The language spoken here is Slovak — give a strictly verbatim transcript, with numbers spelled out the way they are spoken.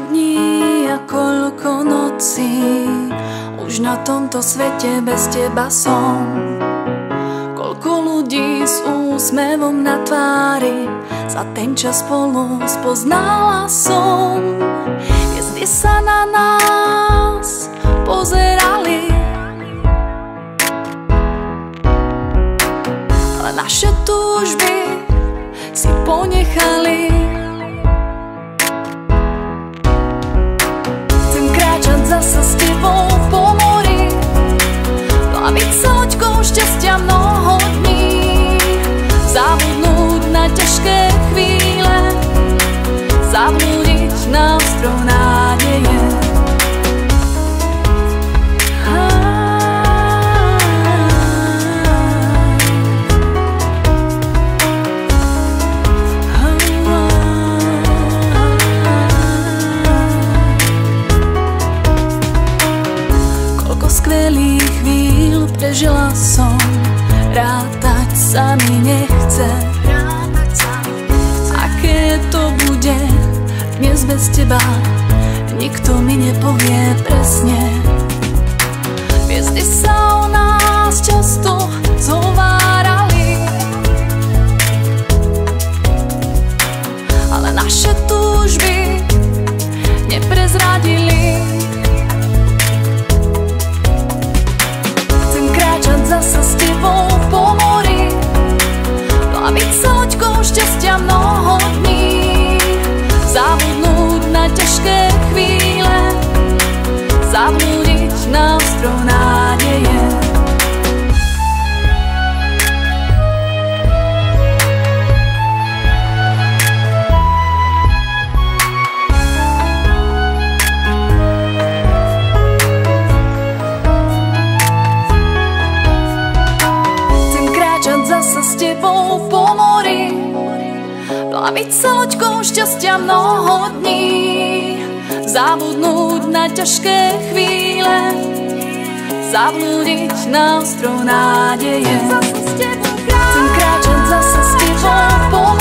dní a koľko nocí už na tomto svete bez teba som. Koľko ľudí s úsmevom na tvári za ten čas spolu spoznala som. Hviezdy sa na nás pozerali, ale naše túžby si ponechali. Chcem kráčať zasa s tebou po mori, plaviť sa loďkou šťastia mnoho dní, zabudnúť na ťažké chvíle, zablúdiť na ostrov nádeje. Skvelých chvíľ prežila som, rátať sa mi nechce. Aké to bude dnes bez teba, nikto mi nepovie presne. Hviezdy sa o nás často zhovárali, ale naše túžby neprezradili. Zasa s tebou po mori, plaviť sa loďkou šťastia mnoho dní, zabudnúť na ťažké chvíle, zablúdiť na ostrov nádeje. Zasa s tebou po mori, plaviť sa loďkou šťastia mnoho dní, zabudnúť na ťažké chvíle, zablúdiť na ostrov nádeje. Chcem kráčať zasa s tebou po mori,